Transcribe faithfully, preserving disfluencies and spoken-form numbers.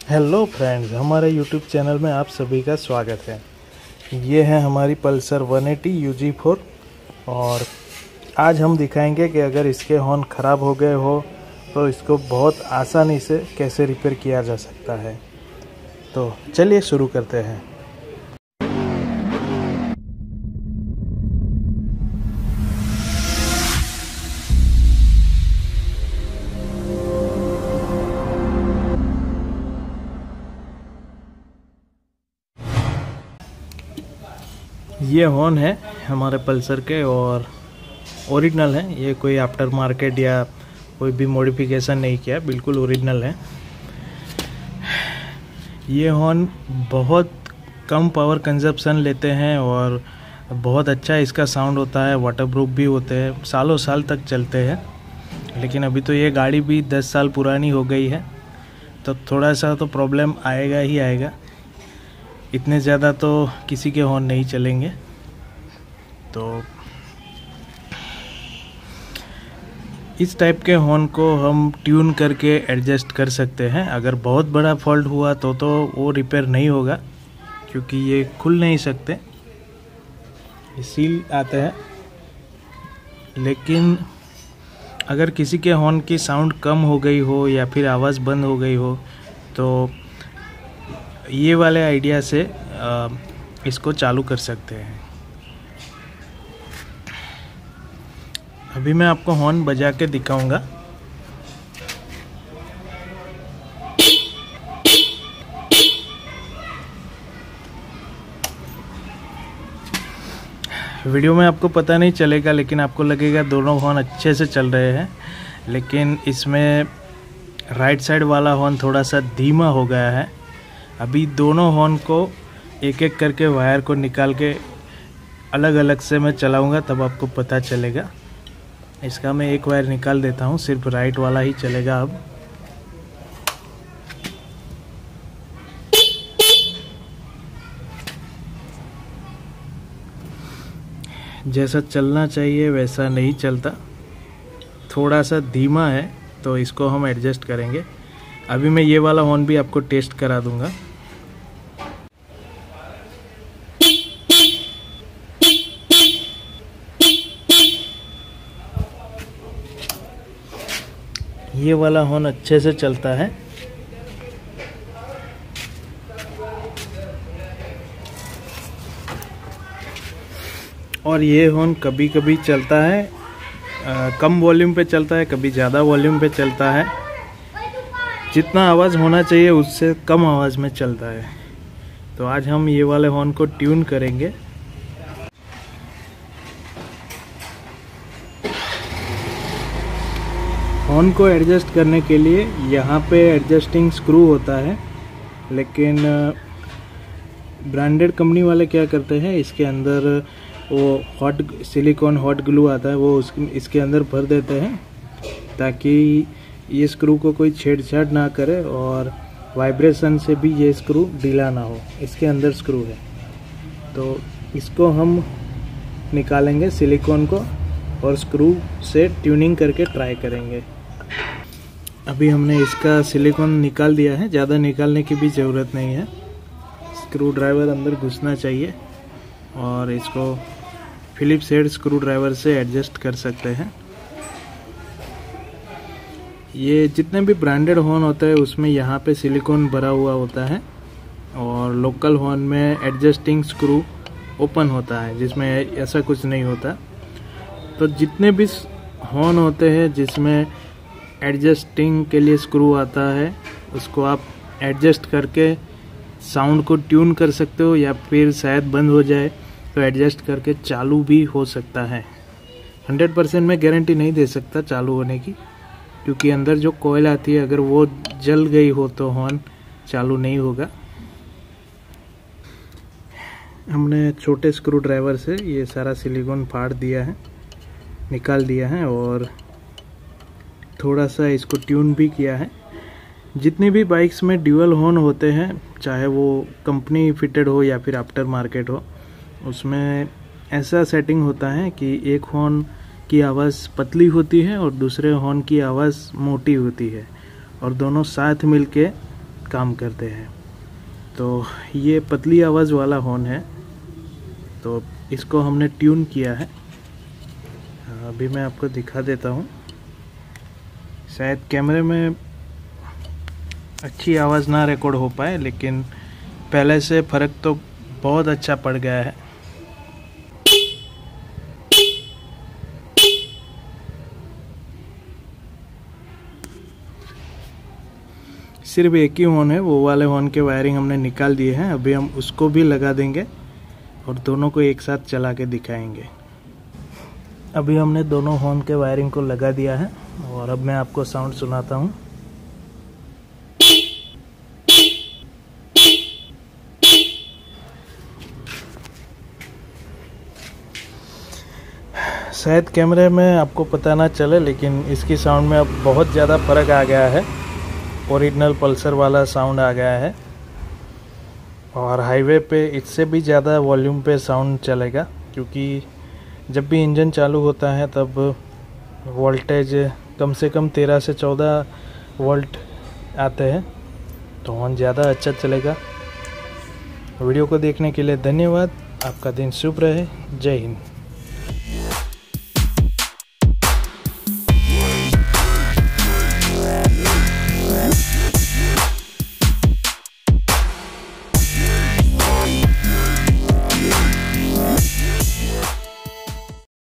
Hello friends, हमारे YouTube channel में आप सभी का स्वागत है। ये है हमारी Pulsar one eighty U G four और आज हम दिखाएंगे कि अगर इसके हॉर्न ख़राब हो गए हो तो इसको बहुत आसानी से कैसे रिपेयर किया जा सकता है। तो चलिए शुरू करते हैं। ये हॉर्न है हमारे पल्सर के और ओरिजिनल है। ये कोई आफ्टर मार्केट या कोई भी मॉडिफिकेशन नहीं किया, बिल्कुल ओरिजिनल है। ये हॉर्न बहुत कम पावर कंजप्शन लेते हैं और बहुत अच्छा इसका साउंड होता है। वाटरप्रूफ भी होते हैं, सालों साल तक चलते हैं। लेकिन अभी तो ये गाड़ी भी दस साल पुरानी हो गई है, तो थोड़ा सा तो प्रॉब्लम आएगा ही आएगा। इतने ज़्यादा तो किसी के हॉर्न नहीं चलेंगे। तो इस टाइप के हॉर्न को हम ट्यून करके एडजस्ट कर सकते हैं। अगर बहुत बड़ा फॉल्ट हुआ तो तो वो रिपेयर नहीं होगा, क्योंकि ये खुल नहीं सकते, सील आते हैं। लेकिन अगर किसी के हॉर्न की साउंड कम हो गई हो या फिर आवाज़ बंद हो गई हो तो ये वाले आइडिया से आ, इसको चालू कर सकते हैं। अभी मैं आपको हॉर्न बजा के दिखाऊंगा। वीडियो में आपको पता नहीं चलेगा, लेकिन आपको लगेगा दोनों हॉर्न अच्छे से चल रहे हैं। लेकिन इसमें राइट साइड वाला हॉर्न थोड़ा सा धीमा हो गया है। अभी दोनों हॉर्न को एक एक करके वायर को निकाल के अलग अलग से मैं चलाऊंगा, तब आपको पता चलेगा। इसका मैं एक वायर निकाल देता हूं, सिर्फ राइट वाला ही चलेगा अब। जैसा चलना चाहिए वैसा नहीं चलता, थोड़ा सा धीमा है, तो इसको हम एडजस्ट करेंगे। अभी मैं ये वाला हॉर्न भी आपको टेस्ट करा दूंगा। ये वाला हॉर्न अच्छे से चलता है। और ये हॉर्न कभी कभी चलता है आ, कम वॉल्यूम पे चलता है, कभी ज़्यादा वॉल्यूम पे चलता है। जितना आवाज़ होना चाहिए उससे कम आवाज़ में चलता है। तो आज हम ये वाले हॉर्न को ट्यून करेंगे। हॉर्न को एडजस्ट करने के लिए यहाँ पे एडजस्टिंग स्क्रू होता है, लेकिन ब्रांडेड कंपनी वाले क्या करते हैं, इसके अंदर वो हॉट सिलिकॉन हॉट ग्लू आता है, वो उस इसके अंदर भर देते हैं ताकि ये स्क्रू को कोई छेड़छाड़ ना करे और वाइब्रेशन से भी ये स्क्रू ढीला ना हो। इसके अंदर स्क्रू है, तो इसको हम निकालेंगे सिलिकॉन को और स्क्रू से ट्यूनिंग करके ट्राई करेंगे। अभी हमने इसका सिलिकॉन निकाल दिया है, ज़्यादा निकालने की भी ज़रूरत नहीं है। स्क्रू ड्राइवर अंदर घुसना चाहिए और इसको फिलिप्स हेड स्क्रू ड्राइवर से एडजस्ट कर सकते हैं। ये जितने भी ब्रांडेड हॉर्न होता है उसमें यहाँ पे सिलिकॉन भरा हुआ होता है, और लोकल हॉर्न में एडजस्टिंग स्क्रू ओपन होता है जिसमें ऐसा कुछ नहीं होता। तो जितने भी हॉर्न होते हैं जिसमें एडजस्टिंग के लिए स्क्रू आता है, उसको आप एडजस्ट करके साउंड को ट्यून कर सकते हो, या फिर शायद बंद हो जाए तो एडजस्ट करके चालू भी हो सकता है। हंड्रेड परसेंट मैं गारंटी नहीं दे सकता चालू होने की, क्योंकि अंदर जो कॉइल आती है अगर वो जल गई हो तो हॉर्न चालू नहीं होगा। हमने छोटे स्क्रू ड्राइवर से ये सारा सिलिकॉन फाड़ दिया है, निकाल दिया है, और थोड़ा सा इसको ट्यून भी किया है। जितनी भी बाइक्स में ड्यूअल हॉर्न होते हैं, चाहे वो कंपनी फिटेड हो या फिर आफ्टर मार्केट हो, उसमें ऐसा सेटिंग होता है कि एक हॉर्न की आवाज़ पतली होती है और दूसरे हॉर्न की आवाज़ मोटी होती है, और दोनों साथ मिलके काम करते हैं। तो ये पतली आवाज़ वाला हॉर्न है, तो इसको हमने ट्यून किया है। अभी मैं आपको दिखा देता हूँ। शायद कैमरे में अच्छी आवाज़ ना रिकॉर्ड हो पाए, लेकिन पहले से फ़र्क तो बहुत अच्छा पड़ गया है। सिर्फ एक ही हॉर्न है, वो वाले हॉर्न के वायरिंग हमने निकाल दिए हैं। अभी हम उसको भी लगा देंगे और दोनों को एक साथ चला के दिखाएंगे। अभी हमने दोनों हॉर्न के वायरिंग को लगा दिया है और अब मैं आपको साउंड सुनाता हूँ। शायद कैमरे में आपको पता ना चले, लेकिन इसकी साउंड में अब बहुत ज़्यादा फ़र्क आ गया है। ओरिजिनल पल्सर वाला साउंड आ गया है और हाईवे पे इससे भी ज़्यादा वॉल्यूम पे साउंड चलेगा, क्योंकि जब भी इंजन चालू होता है तब वोल्टेज कम से कम तेरह से चौदह वोल्ट आते हैं, तो हॉर्न ज़्यादा अच्छा चलेगा। वीडियो को देखने के लिए धन्यवाद। आपका दिन शुभ रहे। जय हिंद।